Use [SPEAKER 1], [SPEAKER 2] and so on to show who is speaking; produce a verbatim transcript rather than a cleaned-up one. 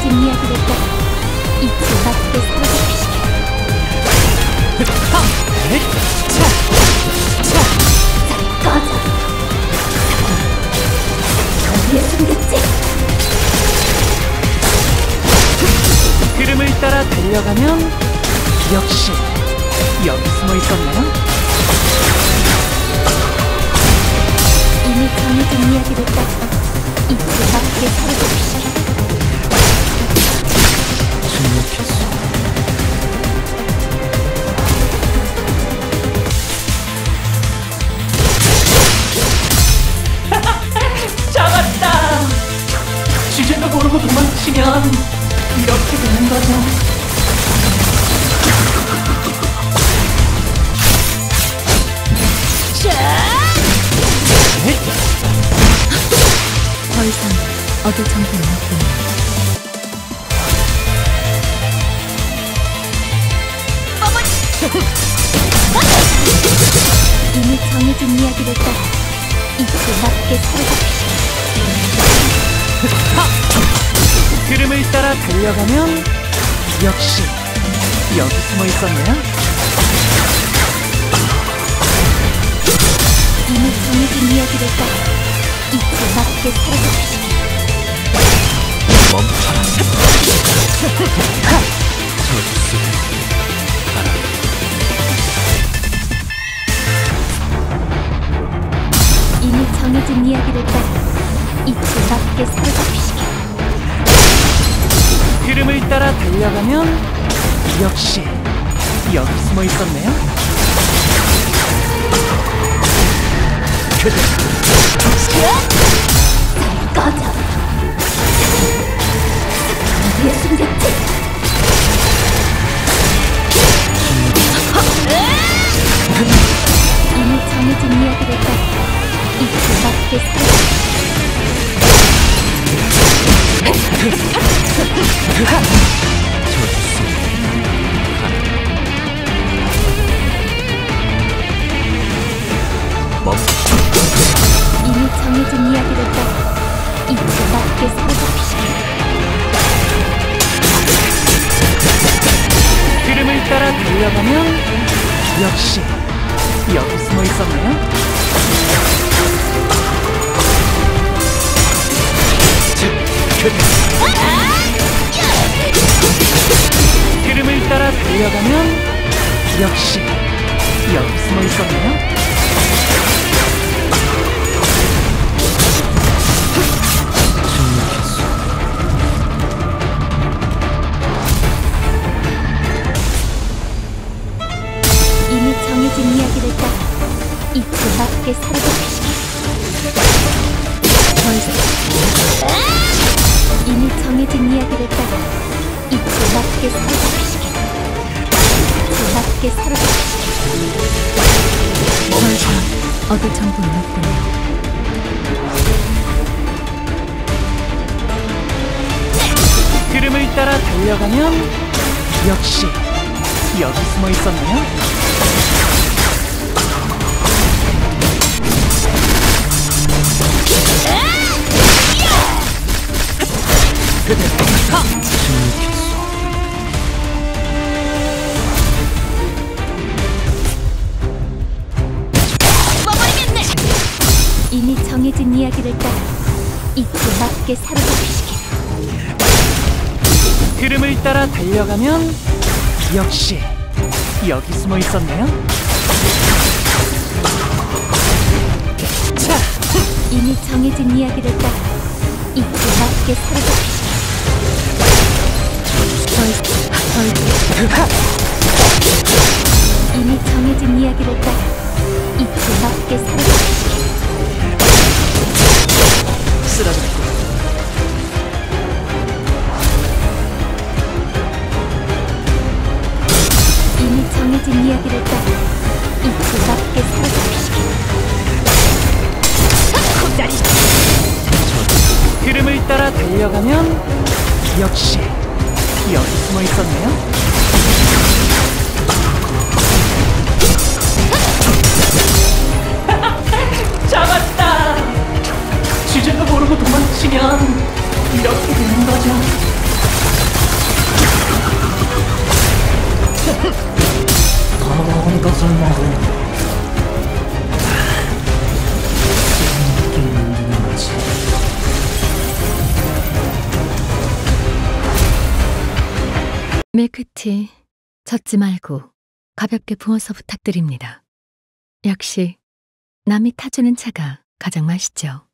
[SPEAKER 1] 정해진 이야기를 따라 이틀 밖에 사라져주시게. 자, 꺼져. 어디에 숨겼지?
[SPEAKER 2] 흐름을 따라 달려가면 역시 여기 숨어 있었나요?
[SPEAKER 1] 이미 정해진 이야기를 따라 이틀 밖에 사라져주시게.
[SPEAKER 2] 침묵했어. 잡았다! 주제도 모르고 도망치면 이렇게 되는 거죠.
[SPEAKER 1] 더 이상 얻을 정보는 없군요. 이미 정해진 이야기를 따라 이틀 밖에 사라져주시게.
[SPEAKER 2] 흐름을 따라 달려가면 역시 여기 숨어 있었네요.
[SPEAKER 1] 이미 정해진 이야기를 따라 이틀 밖에 사라져주시게.
[SPEAKER 2] 멈춰라. 저기 속에 가라.
[SPEAKER 1] 이미 정해진 이야기를 따라 이틀 밖에 사라져주시게.
[SPEAKER 2] 흐름을 따라 달려가면 역시 여기 숨어 있었네요. 그대
[SPEAKER 1] 꺼져. 어디에 숨겼지? 이미 정해진 이야기를 따라 이틀 밖에 사라져주시게.
[SPEAKER 2] 저기 속에 멈춰.
[SPEAKER 1] 이미 정해진 이야기를 따라 이틀 밖에 사라져주시게.
[SPEAKER 2] 흐름을 따라 달려가면 역시 여기 숨어 있었네요. 흐름을 따라 달려가면 역시 여기 숨어 있었네요.
[SPEAKER 1] 이미 정해진 이야기를 따라 이틀 밖에 사라져주시게. 더 이상 이미 정해진 이야기를 따라 이틀 밖에 사라져주시게. 이틀 밖에 사라져주시게. 더 이상 얻을 정보는 없군요.
[SPEAKER 2] 흐름을 따라 달려가면 역시 여기 숨어 있었네요. 그대 침묵했어.
[SPEAKER 1] 이미 정해진 이야기를 따라 이틀 밖에 사라져주시게.
[SPEAKER 2] 흐름을 따라 달려가면 역시 여기 숨어 있었네요. 자,
[SPEAKER 1] 이미 정해진 이야기를 따라 이틀 밖에 사라져주시게. 더 이상 더 이상 이미 정해진 이야기를 따라 이틀 밖에 사라져주시게.
[SPEAKER 2] 쓰러졌고.
[SPEAKER 1] 이미 정해진 이야기를 따라 이틀 밖에 사라져주시게.
[SPEAKER 2] 흐름을 따라 달려가면 역시 여기 숨어 있었네요. 잡았다! 주제도 모르고 도망치면 이렇게 되는 거죠.
[SPEAKER 3] 더러운 것을 먹으니 재밌게 만드는 거지.
[SPEAKER 4] 밀크티 젓지 말고 가볍게 부어서 부탁드립니다. 역시 남이 타주는 차가 가장 맛있죠.